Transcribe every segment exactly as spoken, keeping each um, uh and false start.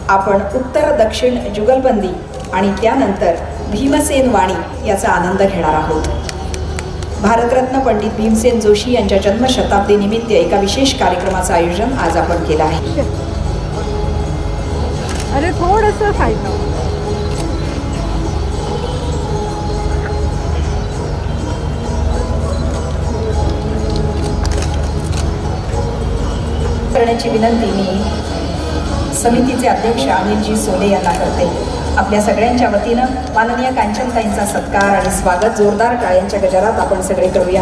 आपण उत्तर दक्षिण जुगलबंदी आणि त्यानंतर भीमसेन वाणी याचा आनंद घेणार आहोत। भारतरत्न पंडित भीमसेन जोशी यांच्या जन्मशताब्दी निमित्त एका विशेष कार्यक्रमाचं आयोजन आज आपण केलं आहे। अरे थोडंसं खायचं करण्याची विनंती मी समितीचे अध्यक्ष अनिलजी सोले यांना करते। आपल्या सगळ्यांच्या वतीनं माननीय कांचनताईंचा सत्कार आणि स्वागत जोरदार टाळ्यांच्या गजरात आपण सगळे करूया।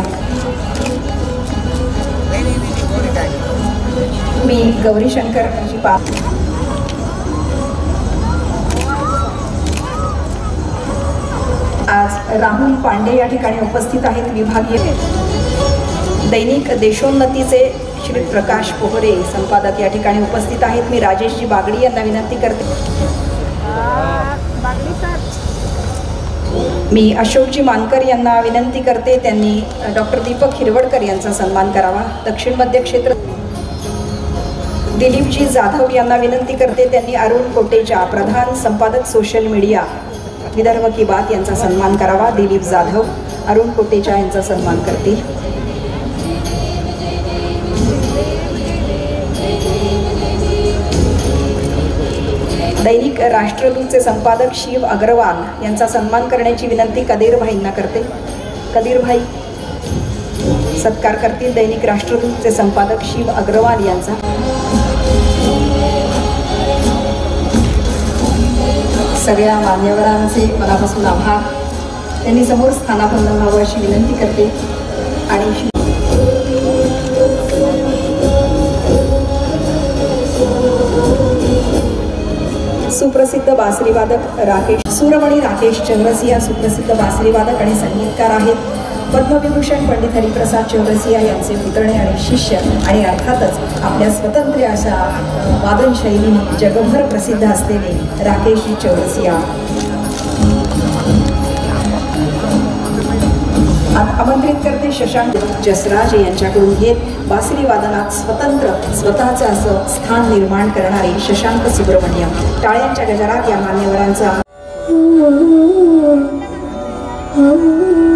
मी गौरी शंकर जी पा आज राहुल पांडे या ठिकाणी उपस्थित आहेत। विभागीय दैनिक देशोन्नतीचे श्री प्रकाश पोहरे संपादक या ठिकाणी उपस्थित आहेत। मी राजेशजी बागडी यांना विनंती करते। मी अशोकजी मानकर यांना विनंती करते, त्यांनी डॉक्टर दीपक हिरवडकर यांचा सन्मान करावा। दक्षिण मध्य क्षेत्र दिलीपजी जाधव यांना विनंती करते, त्यांनी अरुण कोटेचा प्रधान संपादक सोशल मीडिया विदर्भ की बात यांचा सन्मान करावा। दिलीप जाधव अरुण कोटेचा यांचा सन्मान करतील। दैनिक राष्ट्रदूतचे संपादक शिव अग्रवाल यांचा सन्मान करण्याची विनंती कदीर भाईंना करते। कदीर भाई सत्कार करतील दैनिक राष्ट्रदूतचे संपादक शिव अग्रवाल यांचा। सगळ्या मान्यवरांचे मनापासून आभार। त्यांनी समोर स्थानापन्न व्हावं अशी विनंती करते। आणि सुप्रसिद्ध बासरीवादक राकेश सूरमणी राकेश चौरसिया सुप्रसिद्ध बासरीवादक आणि संगीतकार आहेत। पद्मविभूषण पंडित हरिप्रसाद चौरसिया यांचे पुतणे आणि शिष्य आणि अर्थातच आपल्या स्वतंत्र अशा वादन शैलीने जगभर प्रसिद्ध असलेले राकेश चौरसिया। आमंत्रित करते शशांक जसराज यांच्याकडून घेत बासरी वादनात स्वतंत्र स्वतःचं असं स्थान निर्माण करणारे शशांक सुब्रमण्यम। टाळ्यांच्या गजरात या मान्यवरांचा